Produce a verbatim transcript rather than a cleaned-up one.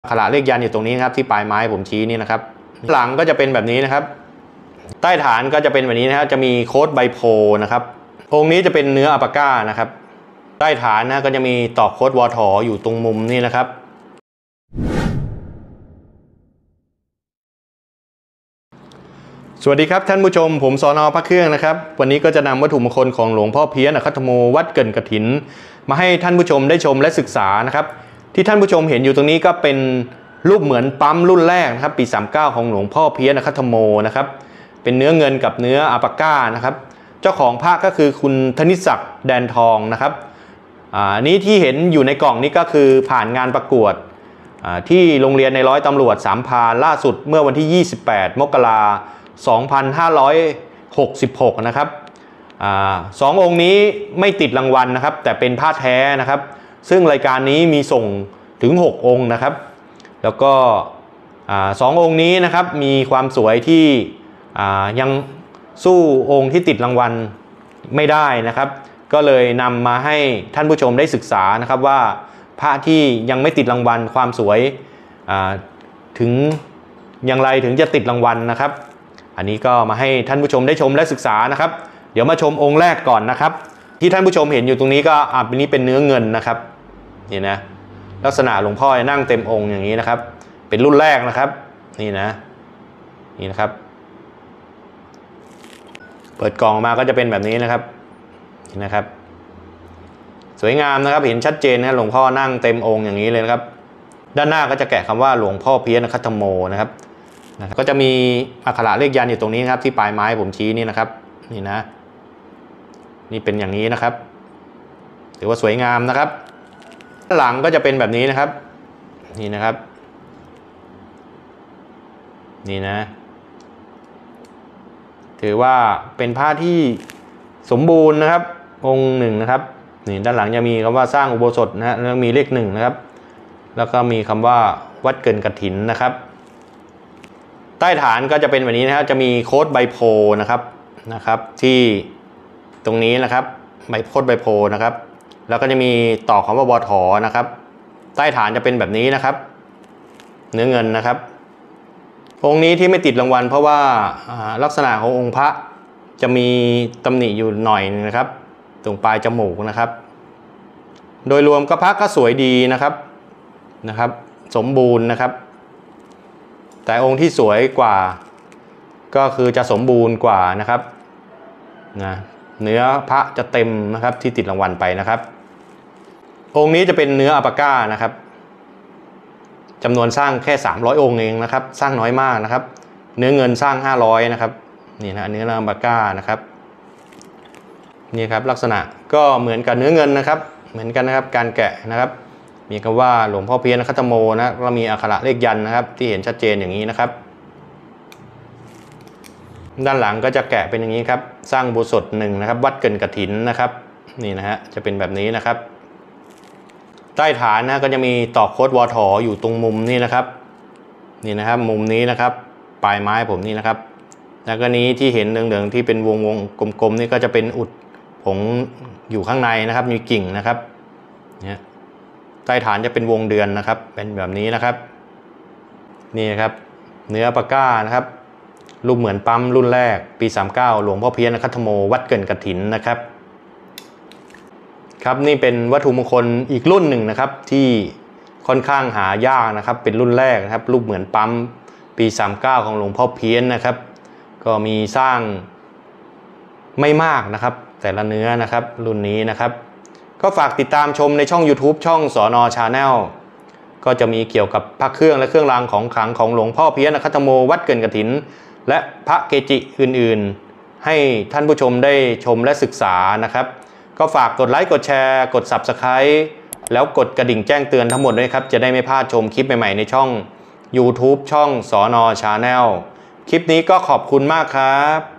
ขณะเลขยันอยู่ตรงนี้นะครับที่ปลายไม้ผมชี้นี่นะครับหลังก็จะเป็นแบบนี้นะครับใต้ฐานก็จะเป็นแบบนี้นะครับจะมีโค้ดใบโพนะครับองค์นี้จะเป็นเนื้ออัปปาก้านะครับใต้ฐานนะก็จะมีตอกโค้ดวอถออยู่ตรงมุมนี่นะครับสวัสดีครับท่านผู้ชมผมสน.พระเครื่องนะครับวันนี้ก็จะนำวัตถุมงคลของหลวงพ่อเพี้ยนอคัตโมวัดเกินกฐินมาให้ท่านผู้ชมได้ชมและศึกษานะครับที่ท่านผู้ชมเห็นอยู่ตรงนี้ก็เป็นรูปเหมือนปั๊มรุ่นแรกนะครับปีสามสิบเก้าของหลวงพ่อเพี้ยนอคัตโมนะครับเป็นเนื้อเงินกับเนื้ออัปปาก้านะครับเจ้าของพระก็คือคุณธนิศักดิ์แดนทองนะครับอ่านี้ที่เห็นอยู่ในกล่องนี้ก็คือผ่านงานประกวดที่โรงเรียนในร้อยตำรวจสามพรานล่าสุดเมื่อวันที่ยี่สิบแปดมกราคมสองพันห้าร้อยหกสิบหกนะครับอ่าสององค์นี้ไม่ติดรางวัลนะครับแต่เป็นผ้าแท้นะครับซึ่งรายการนี้มีส่งถึงหกองค์นะครับแล้วก็สององค์นี้นะครับมีความสวยที่ยังสู้องค์ที่ติดรางวัลไม่ได้นะครับก็เลยนำมาให้ท่านผู้ชมได้ศึกษานะครับว่าพระที่ยังไม่ติดรางวัลความสวยถึงอย่างไรถึงจะติดรางวัลนะครับอันนี้ก็มาให้ท่านผู้ชมได้ชมและศึกษานะครับเดี๋ยวมาชมองค์แรกก่อนนะครับที่ท่านผู้ชมเห็นอยู่ตรงนี้ก็อันนี้เป็นเนื้อเงินนะครับนี่นะลักษณะหลวงพ่อนั่งเต็มองค์อย่างนี้นะครับเป็นรุ่นแรกนะครับนี่นะนี่นะครับเปิดกล่องมาก็จะเป็นแบบนี้นะครับนี่นะครับสวยงามนะครับเห็นชัดเจนนะหลวงพ่อนั่งเต็มองค์อย่างนี้เลยนะครับด้านหน้าก็จะแกะคำว่าหลวงพ่อเพี้ยนอคัตโมนะครับก็จะมีอักขระเลขยันอยู่ตรงนี้นะครับที่ปลายไม้ผมชี้นี่นะครับนี่นะนี่เป็นอย่างนี้นะครับถือว่าสวยงามนะครับหลังก็จะเป็นแบบนี้นะครับนี่นะครับนี่นะถือว่าเป็นผ้าที่สมบูรณ์นะครับองค์หนึ่งนะครับนี่ด้านหลังจะมีคำว่าสร้างอุโบสถนะฮะแล้วมีเลขหนึ่งนะครับแล้วก็มีคำว่าวัดเกินกฐินนะครับใต้ฐานก็จะเป็นแบบนี้นะครับจะมีโค้ดใบโพนะครับนะครับที่ตรงนี้นะครับใบโค้ดใบโพนะครับแล้วก็จะมีต่อคำว่าบอถอนะครับใต้ฐานจะเป็นแบบนี้นะครับเนื้อเงินนะครับองค์นี้ที่ไม่ติดรางวัลเพราะว่าลักษณะขององค์พระจะมีตำหนิอยู่หน่อยนึงนะครับตรงปลายจมูกนะครับโดยรวมก็พระก็สวยดีนะครับนะครับสมบูรณ์นะครับแต่องค์ที่สวยกว่าก็คือจะสมบูรณ์กว่านะครับนะเนื้อพระจะเต็มนะครับที่ติดรางวัลไปนะครับองค์นี้จะเป็นเนื้ออัปปาก้านะครับจำนวนสร้างแค่สามร้อยองค์เองนะครับสร้างน้อยมากนะครับเนื้อเงินสร้างห้าร้อยนะครับนี่นะเนื้ออัปปาก้านะครับนี่ครับลักษณะก็เหมือนกับเนื้อเงินนะครับเหมือนกันนะครับการแกะนะครับมีคำว่าหลวงพ่อเพี้ยนอคัตโมนะแล้วมีอักขระเลขยันนะครับที่เห็นชัดเจนอย่างนี้นะครับด้านหลังก็จะแกะเป็นอย่างนี้ครับสร้างอุโบสถหนึ่งนะครับวัดเกินกฐินนะครับนี่นะฮะจะเป็นแบบนี้นะครับใต้ฐานนะก็จะมีตอกโค้ดวอถออยู่ตรงมุมนี่นะครับนี่นะครับมุมนี้นะครับปลายไม้ผมนี่นะครับแล้วก็นี้ที่เห็นเหลืองๆที่เป็นวงวงกลมๆนี่ก็จะเป็นอุดผงอยู่ข้างในนะครับมีกิ่งนะครับเนี่ยใต้ฐานจะเป็นวงเดือนนะครับเป็นแบบนี้นะครับนี่นะครับเนื้ออัปปาก้านะครับรูปเหมือนปั๊มรุ่นแรกปีสามสิบเก้าหลวงพ่อเพี้ยนอคัตโมวัดเกินกฐินนะครับครับนี่เป็นวัตถุมงคลอีกรุ่นหนึ่งนะครับที่ค่อนข้างหายากนะครับเป็นรุ่นแรกนะครับรูปเหมือนปั๊มปีสามสิบเก้าของหลวงพ่อเพี้ยนนะครับก็มีสร้างไม่มากนะครับแต่ละเนื้อนะครับรุ่นนี้นะครับก็ฝากติดตามชมในช่อง ยูทูบ ช่องสน.ชาแนลก็จะมีเกี่ยวกับพระเครื่องและเครื่องรางของขลังของหลวงพ่อเพี้ยนอคัตโมวัดเกินกฐินและพระเกจิอื่นๆให้ท่านผู้ชมได้ชมและศึกษานะครับก็ฝากกดไลค์กดแชร์กด ซับสไครบ์ แล้วกดกระดิ่งแจ้งเตือนทั้งหมดด้วยครับจะได้ไม่พลาดชมคลิปใหม่ๆในช่อง ยูทูบ ช่องสน.ชาแนลคลิปนี้ก็ขอบคุณมากครับ